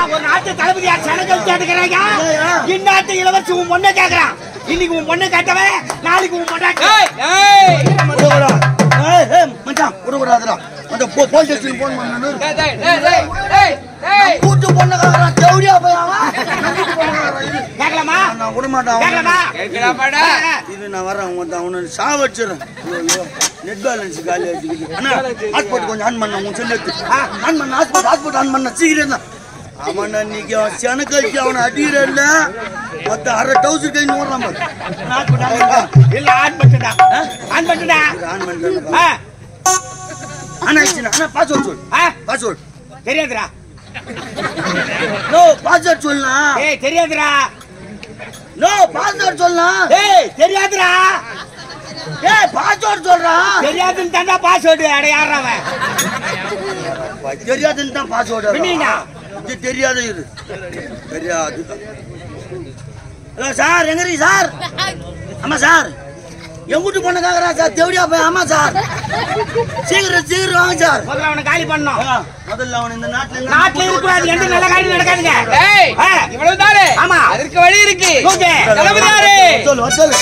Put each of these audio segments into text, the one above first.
ஒரு நாட்டு தளபதியா சனங்கள் கேட்டுக்கிறாங்க. இந்நாட்டு இளவரசி உன் பொண்ணை கேட்கறான். இன்னைக்கு உன் பொண்ணை கேட்டவன் நாளைக்கு உன் பொண்ணை மச்சான் விடக்கூடாதுடா. அந்த போலீஸ் ஸ்டேஷன் போன் பண்ணு. கூட்டு பொண்ணு கேக்குறான். தேவடியா போய் கேட்கலாமா? நான் விட மாட்டேன். கேட்கலாமா? இது நான் வரேன். அவனை சாவச்சிடுறேன். நெட் பேலன்ஸ் காலி ஆயிடுச்சு. அண்ணா ஹாஸ்பிட்டல் கொஞ்சம் ஆன் பண்ண. உன் சொல்லி ஆன் பண்ண. ஹாஸ்பிட்டல் ஆன் பண்ண சீக்கிரம் தான். அவன் அன்னைக்கு அவன் செனக்கழிச்சு அவனை அடிக்கிறல்ல. மொத்த அரை டவுசர் கை ஓடுறான். இல்ல ஆன் பண்ணிட்டா. ஆன் பண்ணிட்டா. ஆன் பண்ணிட்டா. அண்ணா அண்ணா பாஸ்வேர்ட் சொல். பாஸ்வேர்ட் தெரியாதுடா. நோ பாஸ்வேர்ட் சொல்லா. ஏய் தெரியாதுடா. நோ பாஸ்வேர்ட் சொல்லா. ஏய் தெரியாதுடா. ஏய் பாஸ்வேர்ட் சொல்றா. தெரியாதுன்னு தான்டா பாஸ்வேர்ட். அட யாரா அவன்? தெரியாதுன்னு தான் பாஸ்வேர்ட். என்னடா? இது தெரியாத இது. தெரியாது. ஹலோ சார் எங்க இருக்கீங்க சார்? ஆமா சார். எங்குட்டு பொண்ணு கேக்குறா சார்? தேவடியா போய். ஆமா சார். சீக்கிரம் வாங்க சார். முதல்ல அவனை காலி பண்ணணும். முதல்ல அவன் இந்த நாட்டுல இருக்கக்கூடாது. எந்த நல்ல காரியம் நடக்காதுங்க. இவ்வளவுதானே? ஆமா அதற்கு வழி இருக்கு. தளபதியாரே சொல்லு.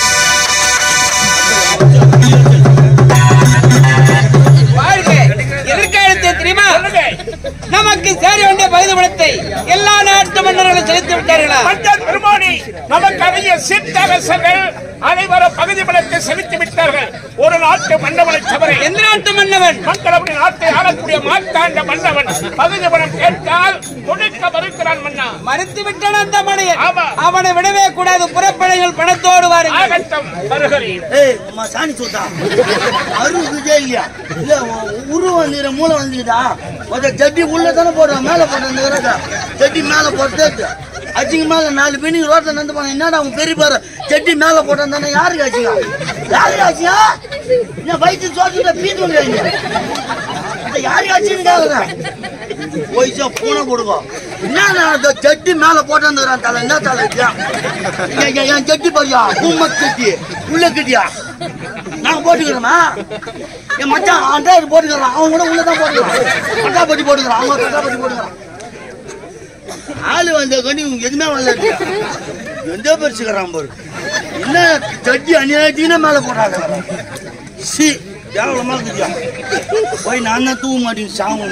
எதற்காக தெரியுமா? நமக்கு சேர வேண்டிய பகுதி பணத்தை எல்லா நாட்டு மன்னர்களும் செலுத்தி விட்டார்களா? பெருமானி நமக்கு அடைய சிற்றரசர்கள் அனைவரும் பகுதி பணத்தை செலுத்தி விட்டார்கள். ஒரு நாட்டு மன்னவனை தவிர. எந்த நாட்டு மன்னவன்? மக்களவை நாட்டை ஆளக்கூடிய மாற்றாண்ட மன்னவன் பகுதி பணம் கேட்டால் கொடுக்க மறுக்கிறான். மன்னா மறுத்து விட்டான் அந்த மனையன். ஆமா. அவனை விடவே கூடாது. புறப்படைகள் பணத்தோடு வாருங்கள். ஆகட்டம் வருகிறேன். ஏய் அம்மா சாணி சோதா. அருகுதே இல்லையா? இல்ல உருவம் வந்துற மூளை வந்துக்குதா? ஒரு ஜட்டி உள்ள தானே போடுறான். மேல போட்டு ஜட்டி மேல போட்டு அச்சிங்க மேல 4 பெண்ணிங்க ரோட்ல நடந்து போன. என்னடா அவன் பெரிய பாரு ஜட்டி மேல போட்டான் தானே. யாருக்கு ஆச்சியா? யாருக்கு ஆச்சியா? என்ன வயிற்று சோத்துல பீத்து வந்துடுங்க. யாருக்கு ஆச்சுன்னு கேக்குறேன். போயிச்சா பூனை கொடுக்கும். என்ன ஜட்டி மேல போட்டாந்துறான். தலை என்ன தலை? என் ஜட்டி பாரியா? கும்மத் ஜட்டி உள்ள கட்டியா? நாங்க போட்டுக்கிறோமா? என் மச்சான் அண்டாயிரம் போட்டுக்கிறான். அவன் கூட உள்ளதான் போட்டுக்கிறான். கட்டாப்பட்டி போட்டுக்கிறான். அவங்க கட்டாப்பட்டி போட்டுக்கிறான். ஆளு வந்த கண்ணி எதுவுமே வரல. எந்த பரிசுக்கிறான் பாரு. என்ன ஜட்டி அநியாயத்தீனா மேல போட்டாங்க. சி கேவலமா இருக்குதியா? போய் நான் தான் தூக்க மாட்டேன். சாமம்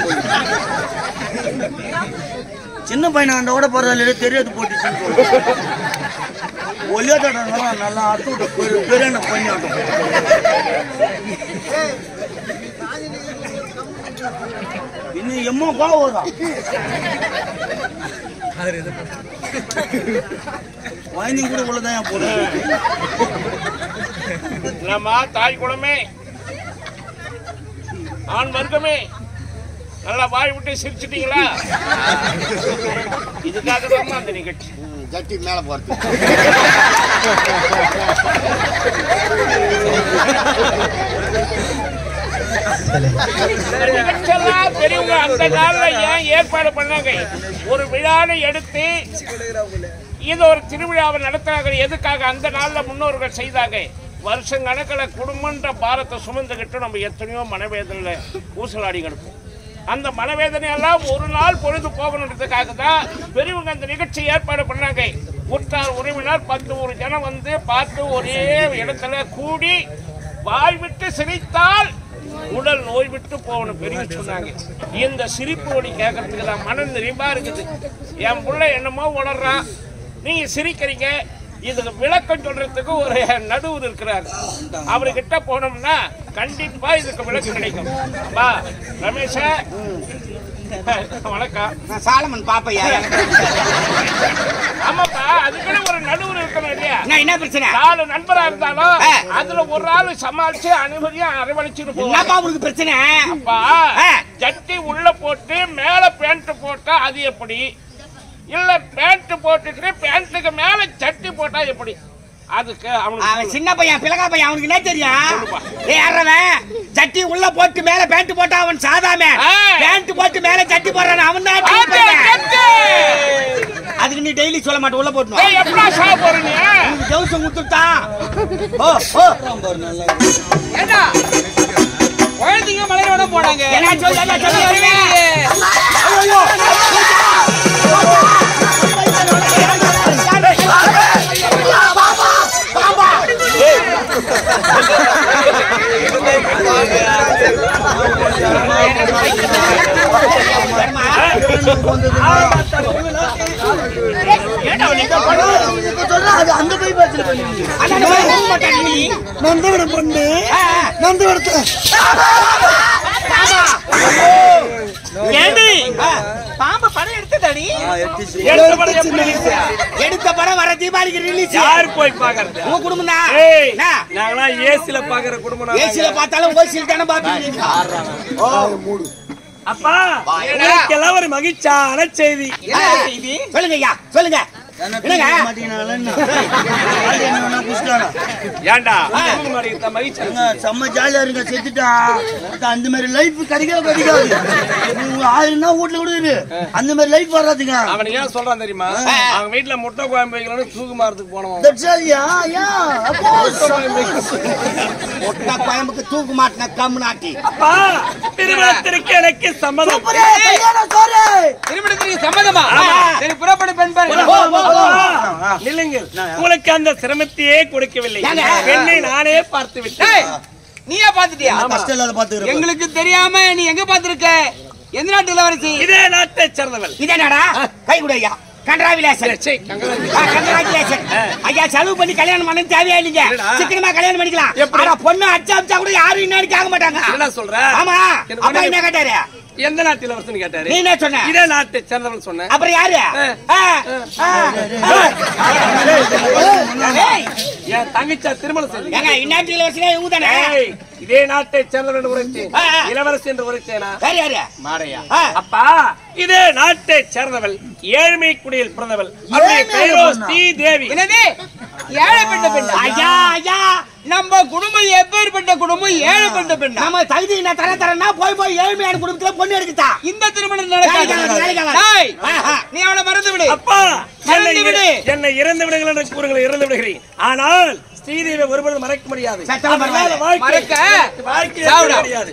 சின்ன பையனை அந்த கூட பரவாயில்ல. தெரியாது போட்டுச்சுன்னு சொல்லுவேன். ஒலியாட்டம் நல்லா அத்து விட்டு பெரிய பண்ணியாட்டம். இன்னும் எம்மோ கோவம் வாங்கி கூட உள்ளதான் போல. தாய் குளமே ஆண் வர்க்கமே நல்லா வாய் விட்டு சிரிச்சிட்டீங்களா? இதுக்காக தான் அந்த நிகழ்ச்சி. ஜட்டி மேல போறது. பெரியவங்க அந்த நாள்ல ஏன் ஏற்பாடு பண்ணாங்க? ஒரு விழாவை எடுத்து இது ஒரு திருவிழாவை நடத்துறாங்க. எதுக்காக? அந்த நாள்ல முன்னோர்கள் செய்தாங்க. வருஷம் கணக்கில் குடும்பன்ற பாரத்தை சுமந்துக்கிட்டு நம்ம எத்தனையோ மனவேதனையில ஊசலாடி கிடப்போம். அந்த மனவேதனையெல்லாம் ஒரு நாள் பொழுது போகணுன்றதுக்காக தான் பெரியவங்க அந்த நிகழ்ச்சி ஏற்பாடு பண்ணாங்க. உற்றார் உறவினர் 10 ஜனம் வந்து பார்த்து ஒரே இடத்துல கூடி வாய் விட்டு சிரித்தால் உடல் நோய் விட்டு போகணும் பெரியவங்க சொன்னாங்க. இந்த சிரிப்பு ஒளி கேட்கறதுக்கு தான் மன நிறைவா இருக்குது. என் பிள்ளை என்னமோ உணர்றான், நீங்க சிரிக்கிறீங்க. இதுக்கு விளக்கம் சொல்றதுக்கு ஒரு நடுவர் இருக்கிறார். அவர்கிட்ட போனோம்னா கண்டிப்பா இதுக்கு விளக்கம் கிடைக்கும். பா ரமேஷ, வணக்கம். நான் சாலமன் பாப்பையா. ஆமாப்பா, அதுக்குன்னு ஒரு நடுவர் இருக்கணும் இல்லையா? என்ன பிரச்சனை? 4 நண்பரா இருந்தாலும் அதுல ஒரு ஆளு சமாளிச்சு அனைவரையும் அரவணைச்சுட்டு போவாங்க. பிரச்சனை அப்பா, ஜட்டி உள்ள போட்டு மேல பேண்ட் போட்டா அது எப்படி? இல்ல பேண்ட் போட்டுட்டு பேண்ட்டுக்கு மேல சட்டி போட்டா எப்படி? அதுக்கு அவனுக்கு சின்ன பையன் பிளகா பையன் அவனுக்கு என்ன தெரியும்? சட்டி உள்ள போட்டு மேல பேண்ட் போட்டா அவன் சாதாம, பேண்ட் போட்டு மேல சட்டி போடுறான் அவன் தான். அதுக்கு நீ டெய்லி சொல்ல மாட்டே உள்ள போட்டு எப்படா சாக போறீங்க? ஜவுசம் குடுத்துட்டான். ஏண்டா குழந்தைங்க மலையோட போனாங்க. என்ன சொல்லு அந்த பைபாஸ்ல நந்தவட பொண்ணு நந்தவடத்துல பாம்பு படம் எடுத்ததாடி எடுத்த படம் வர தீபாவளிக்கு ரிலீஸ். யார் போய் பாக்குறது? உங்க குடும்பம் தான். நாங்களாம் ஏசில பாக்குற குடும்பம். ஏசில பார்த்தாலும் ஓசில தானே பாப்பீங்க. அப்பா எல்லாம் ஒரு மகிழ்ச்சியான செய்தி. சொல்லுங்க ஐயா சொல்லுங்க. ஏண்டா செம்ம ஜாலியா இருக்க செத்துட்டா அந்த மாதிரி லைஃப் கிடைக்காது. ஆயிரம் வீட்டுல கொடுக்குது அந்த மாதிரி லைஃப் வராதுங்க. அவன் ஏன் சொல்றான் தெரியுமா? அவங்க வீட்டுல முட்டை குழம்பு வைக்கலாம்னு தூக்கு மாறதுக்கு போனோம். முட்டை குழம்புக்கு தூக்கு மாட்டின கம் நாட்டி. திருமணத்திற்கு எனக்கு சம்மதம். திருமணத்திற்கு சம்மதமா? சரி புறப்படு பெண் பாரு. உங்களுக்கு அந்த சிரமத்தையே கொடுக்கவில்லை. பெண்ணை நானே பார்த்து விட்டேன். நீயா பாத்துட்டியா? கஷ்டம் இல்லாத பாத்துக்கிறேன். எங்களுக்கு தெரியாம நீ எங்க பாத்துருக்க? எந்த நாட்டு இளவரசி? இதே நாட்டை சேர்ந்தவள். இதே நாடா? கை குடையா கண்டராவிலாசன். ஐயா செலவு பண்ணி கல்யாணம் பண்ண தேவையா இல்லைங்க. சீக்கிரமா கல்யாணம் பண்ணிக்கலாம். ஆனா பொண்ணு அச்சா கூட யாரும் என்னன்னு கேட்க மாட்டாங்க. என்ன சொல்ற? ஆமா அப்பா என்ன கேட்டாரு? எந்த நாட்டு இளவரசன் கேட்டாரு? நீ என்ன சொன்ன? இதே நாட்டை சேர்ந்தவன் சொன்ன. அப்புறம் யாரு? என் தங்கச்சா திருமணம் செஞ்சு இந்நாட்டு இளவரசியா இவங்க தானே? இதே நாட்டை சேர்ந்தவன் என்று உரைச்சேன். இளவரசி என்று உரைச்சேனா? யாரு? மாடையா. அப்பா இதே நாட்டை சேர்ந்தவள் ஏழ்மை குடியில் பிறந்தவள். அவருடைய பெயரோ ஸ்ரீதேவி. என்னது? ஏழைப்பட்ட பெண். ஐயா ஐயா நம்ம குடும்பம் எப்பேற்பட்ட குடும்பம்? ஏழைப்பட்ட பெண். நம்ம தகுதி என்ன தரன்னா போய் ஏழ்மையான குடும்பத்துல பொண்ணு எடுக்குதா? இந்த திருமணம் நடக்காது. நீ அவளை மறந்து விடு. அப்பா மறந்து விடு. என்னை இறந்து விடுங்கள் என்று கூறுங்கள், இறந்து விடுகிறேன். ஆனால் ஸ்ரீதேவியை ஒருபொழுதும் மறக்க முடியாது. மறக்க முடியாது.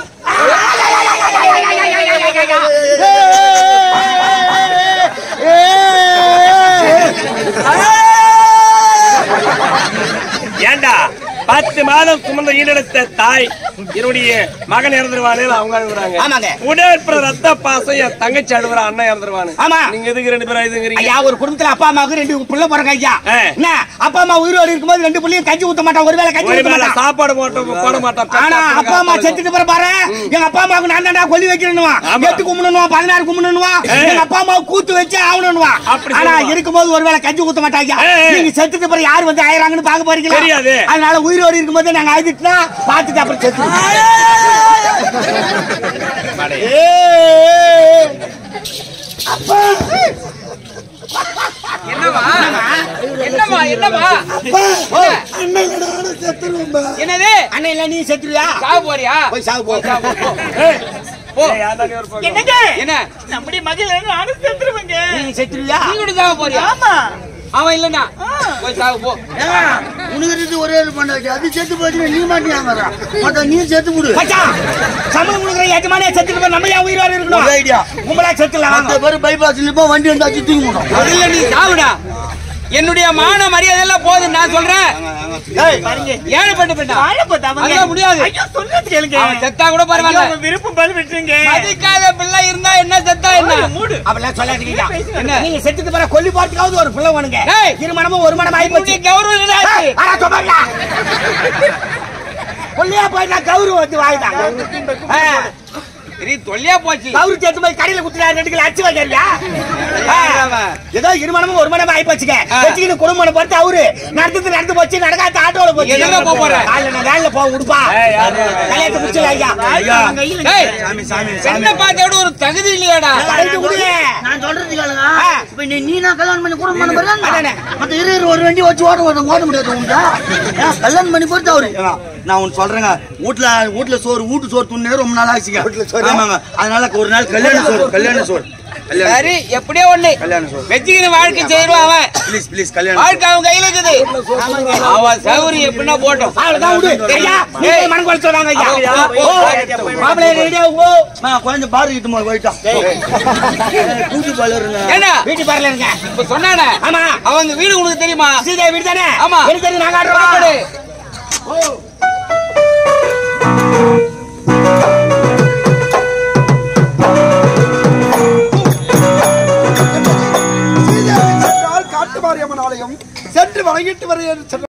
ஏண்டா 10 மாதம் சுமந்த ஈடெடுத்த தாய் என்னுடைய மகன் இறந்துருவானு அவங்க அழுகுறாங்க. உடற்புற ரத்த பாசம் என் தங்கச்சி அழுகுற அண்ணன் இறந்துருவானு. நீங்க எதுக்கு 2 பேரும் இதுங்கிறீங்க? ஐயா ஒரு குடும்பத்துல அப்பா அம்மாவுக்கு 2 பிள்ளை பிறங்க ஐயா. என்ன அப்பா அம்மா உயிரோடு இருக்கும்போது 2 பிள்ளையும் கஞ்சி ஊத்த மாட்டான். ஒருவேளை கஞ்சி ஊத்த மாட்டான், சாப்பாடு போட மாட்டான். ஆனா அப்பா அம்மா செத்துட்டு பிற பாரு எங்க அப்பா அம்மாவுக்கு நான் தாண்டா கொல்லி வைக்கணும்வா, 8 கும்பிடணுவா, 16 கும்பிடணுவா, எங்க அப்பா அம்மாவுக்கு கூத்து வச்சு ஆகணும்வா. ஆனா இருக்கும்போது ஒருவேளை கஞ்சி ஊத்த மாட்டாங்க. நீங்க செத்துட்டு பிற யாரு வந்து ஆயிராங்கன்னு பாக்க போறீங்களா? தெரியாது. அதனால உயிரோடு இருக்கும்போது நாங்க ஆயிட்டுனா பாத்துட்டு அப்புறம் செத்து என்னவா என்னவா என்னவா என்னது? அண்ணன் இல்ல நீ செத்துருவியா? சாவு போறியா? போய் சாவு போ. என்ன நம்முடைய மகள் நானும் செத்துருவேங்க. நீ செத்துருவியா? நீ கூட சாவு போறியா? ஆமா. அவன் இல்லன்னா போய் சாவு போ. உனக்கு ஒரே பண்ணாச்சு அது செத்து போச்சு. நீ மாட்டியாங்க மத்த நீ செத்து போடு. சம்பளம் கொடுக்குற எஜமானே செத்துட்டு நம்ம ஏன் உயிரோடு இருக்கணும்? ஐடியா உங்களா செத்துலாம். அந்த பேரு பைபாஸ்ல போ வண்டி வந்து அடிச்சு தூக்கி போடும். இல்ல நீ சாவுடா. என்னுடைய மான மரியாதை எல்லாம் போதும் நான் சொல்றேன். ஏழைப்பட்ட பெண்ணா முடியாது. அவன் செத்தா கூட பரவாயில்ல. விருப்பம் பதில் விட்டுருங்க. மதிக்காத பிள்ளை இருந்தா என்ன செத்தா என்ன? அப்படிலாம் சொல்லாதீங்க. என்ன நீங்க செத்துட்டு போற கொல்லி போறதுக்காவது ஒரு பிள்ளை வேணுங்க. திருமணமும் ஒரு மனம் ஆகி போச்சு. கௌரவம் கொல்லியா போயிட்டா கௌரவம் வந்து வாய்தான். தொல்லியா போச்சு. கௌரவ சேர்த்து போய் கடையில குத்துறாரு 2 கிலோ அச்சு வைக்கறியா? ஏதோ இருமணமும் ஒரு மனம் ஆகி போச்சுங்க. வச்சுக்கிட்டு குடும்பம் பொறுத்து அவரு நடந்து போச்சு. நடக்காத ஆட்டோல போச்சு. எங்க போறேன்? வேலையில போ உடுப்பா. கல்யாணத்தை முடிச்சல ஐயா. என்ன பார்த்தோட ஒரு தகுதி இல்லையாடா? நான் சொல்றது கேளுங்க. இப்ப நீ நான் கல்யாணம் பண்ணி குடும்பம் பண்ண போறேன். மத்த ஒரு வண்டி வச்சு ஓட முடியாது. உண்டா கல்யாணம் பண்ணி பொறுத்து அவரு. நான் ஒன்னு சொல்றேங்க. வீட்டுல சோறு வீட்டு சோறு துண்ணே ரொம்ப நாள் ஆச்சுங்க. அதனால ஒரு நாள் கல்யாண சோறு சரி எப்படியோ ஒண்ணு வெச்சிக்கிற வாழ்க்கை செய்யறோம். அவன் ப்ளீஸ் கல்யாணம் வாழ்க்கை அவன் கையில இருக்குது. அவன் சௌரி எப்படின்னா போட்டோம். மனம் கொலை சொல்றாங்க ஐயா. மாப்பிள்ளை ரெடியா போ. நான் கொஞ்சம் பாரு கிட்ட போயிட்டா கூட்டி பாருங்க. என்ன வீட்டு பாருங்க இருங்க. இப்ப சொன்னானே. ஆமா அவங்க வீடு உனக்கு தெரியுமா? சீதா வீடு தானே? ஆமா எனக்கு தெரியும். நாங்க ஆடுறோம். வாங்கிட்டு வர